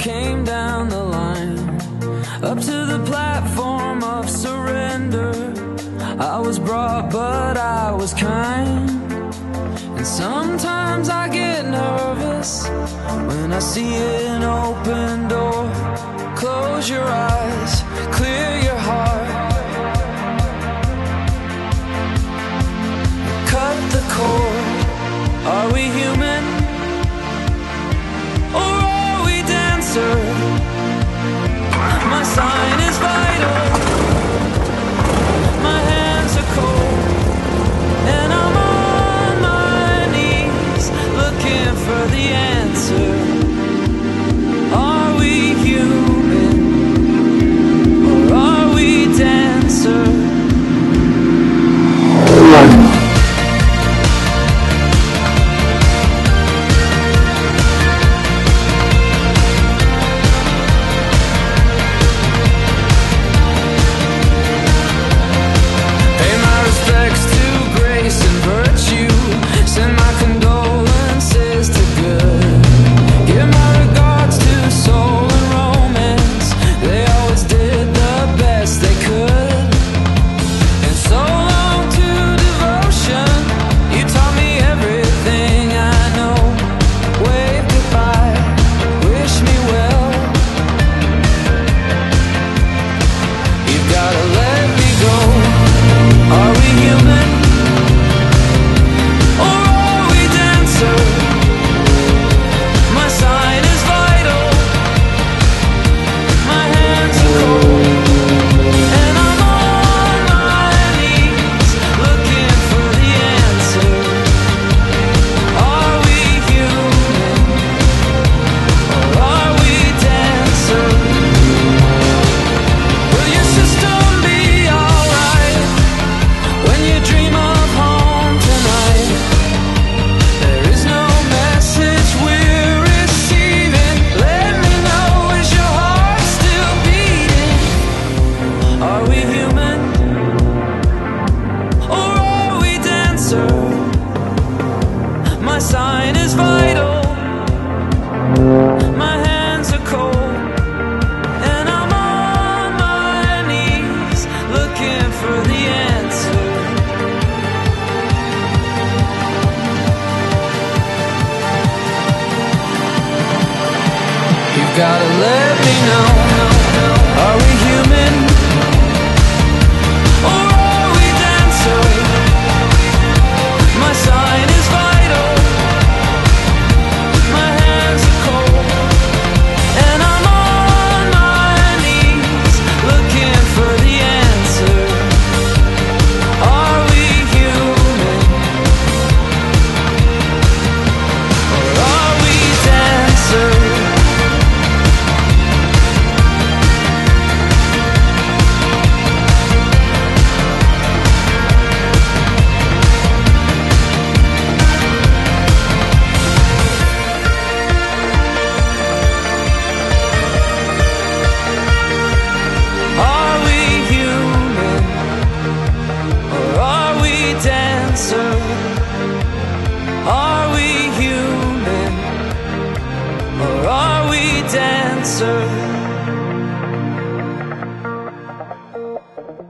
came down the line, up to the platform of surrender. I was brought, but I was kind. And sometimes I get nervous when I see an open door. Close your eyes, clear your heart, cut the cord. Are we human, or are we dancer? My sign is vital, my hands are cold, and I'm on my knees looking for the answer. Are we human, or are we dancer? Gotta let me know, are we human, or are we dancer? My sign is vital, my hands are cold, and I'm on my knees looking for the answer. Are we human, or are we dancer? Are we human, or are we dancer?